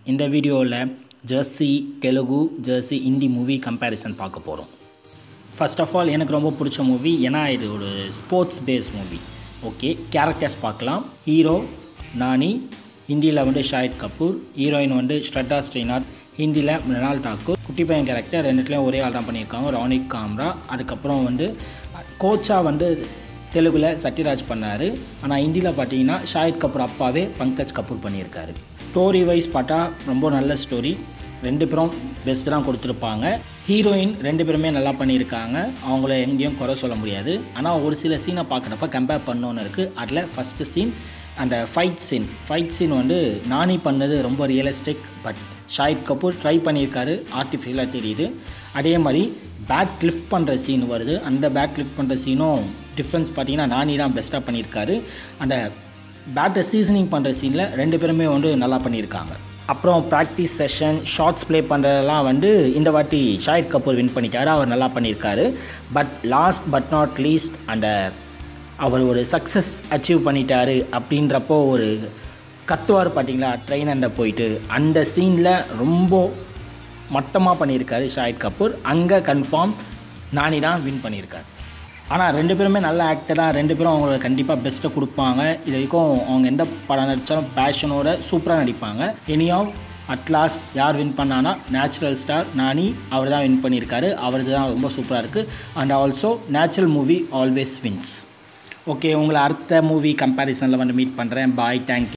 இந்த வீடியோவில் Jersey Telugu Jersey Hindi movie comparison பார்க்க போகிறோம். ஃபர்ஸ்ட் ஆஃப் ஆல் எனக்கு ரொம்ப பிடிச்ச மூவி, ஏன்னா இது ஒரு sports base movie. Okay, characters பார்க்கலாம். ஹீரோ நானி, ஹிந்தியில் வந்து ஷாஹித் கபூர், ஹீரோயின் வந்து ஸ்ரத்தா ஸ்ரீநாத், ஹிந்தியில் மிருனால் தாக்கூர். குட்டி பையன் கேரக்டர் ரெண்டுத்துலேயும் ஒரே ஆள் தான் பண்ணியிருக்காங்க, ரானிக் காம்ரா. அதுக்கப்புறம் வந்து கோச்சா வந்து தெலுங்கில் சத்யராஜ் பண்ணார். ஆனால் ஹிந்தியில் பார்த்தீங்கன்னா ஷாஹித் கபூர் அப்பாவே பங்கஜ் கபூர் பண்ணியிருக்காரு. ஸ்டோரி வைஸ் பார்த்தா ரொம்ப நல்ல ஸ்டோரி, ரெண்டு பேரும் பெஸ்ட்டு தான் கொடுத்துருப்பாங்க. ஹீரோயின் ரெண்டு பேருமே நல்லா பண்ணியிருக்காங்க, அவங்கள எங்கேயும் குறை சொல்ல முடியாது. ஆனால் ஒரு சில சீனை பார்க்குறப்ப கம்பேர் பண்ணோன்னு இருக்குது. அதில் ஃபஸ்ட்டு சீன் அந்த ஃபைட் சீன் வந்து நானி பண்ணது ரொம்ப realistic, but Shahid Kapoor try பண்ணியிருக்காரு, ஆர்டிஃபிஷியலாக தெரியுது. அதே மாதிரி பேட் லிஃப்ட் பண்ணுற சீன் வருது, அந்த பேட் லிஃப்ட் பண்ணுற சீனும் டிஃப்ரென்ஸ் பார்த்தீங்கன்னா நானி தான் பெஸ்ட்டாக பண்ணியிருக்காரு. அந்த பேட்டை சீசனிங் பண்ணுற சீனில் ரெண்டு பேருமே வந்து நல்லா பண்ணியிருக்காங்க. அப்புறம் ப்ராக்டிஸ் செஷன், ஷார்ட்ஸ் ப்ளே பண்ணுறதெல்லாம் வந்து இந்த வாட்டி ஷாஹித் கபூர் வின் பண்ணிட்டாரு, அவர் நல்லா பண்ணியிருக்காரு. But last but not least அந்த அவர் ஒரு சக்ஸஸ் அச்சீவ் பண்ணிட்டாரு அப்படின்றப்போ ஒரு கத்துவார் பார்த்தீங்களா ட்ரெயினரில் போயிட்டு, அந்த சீனில் ரொம்ப மட்டமாக பண்ணியிருக்காரு ஷாஹித் கபூர். அங்கே கன்ஃபார்ம் நானி தான் வின் பண்ணியிருக்காரு. ஆனால் ரெண்டு பேருமே நல்ல ஆக்டர் தான், ரெண்டு பேரும் அவங்களோட கண்டிப்பாக பெஸ்ட்டை கொடுப்பாங்க. இது வரைக்கும் அவங்க எந்த படம் நடித்தாலும் பேஷனோட சூப்பராக நடிப்பாங்க. எனியாவ் அட்லாஸ்ட் யார் வின் பண்ணானா நேச்சுரல் ஸ்டார் நானி, அவர் தான் வின் பண்ணியிருக்காரு. அவரது தான் ரொம்ப சூப்பராக இருக்குது. And also natural movie always wins. Okay, உங்களை அடுத்த மூவி கம்பேரிசனில் வந்து மீட் பண்ணுறேன். Bye, thank you.